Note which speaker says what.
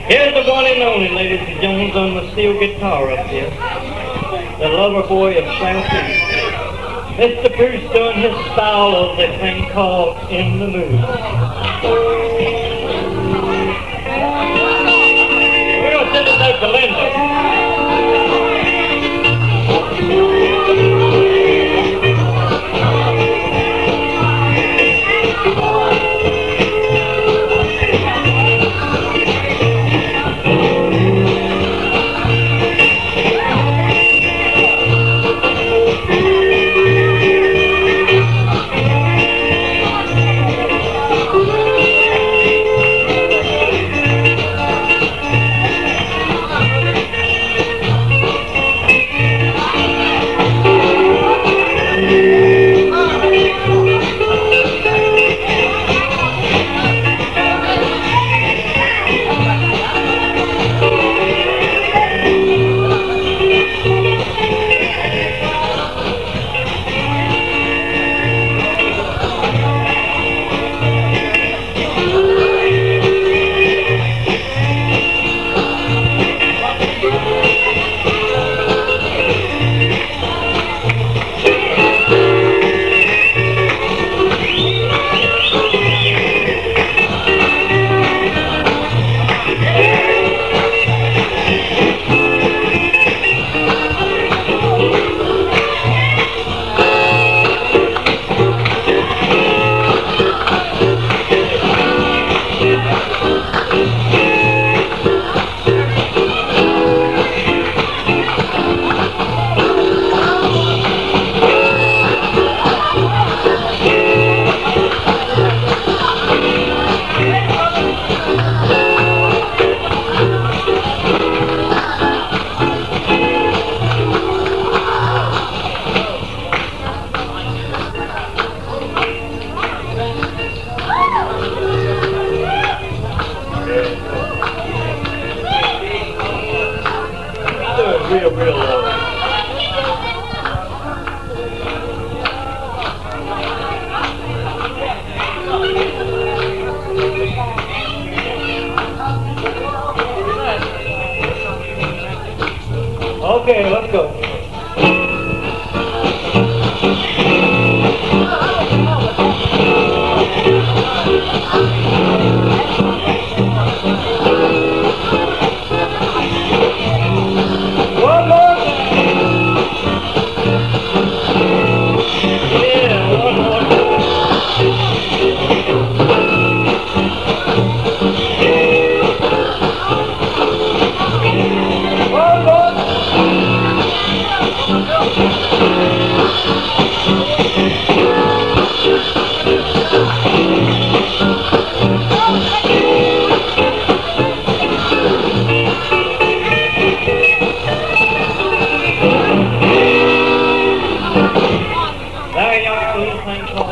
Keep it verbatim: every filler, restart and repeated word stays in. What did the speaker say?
Speaker 1: Here's the one and only, ladies and gentlemen, on the steel guitar up here. The lover boy of Southeast. Mister Bruce doing his style of the thing called In the Mood. We're going to send it out to Linda. Real, real low. Okay, let's go. There you go,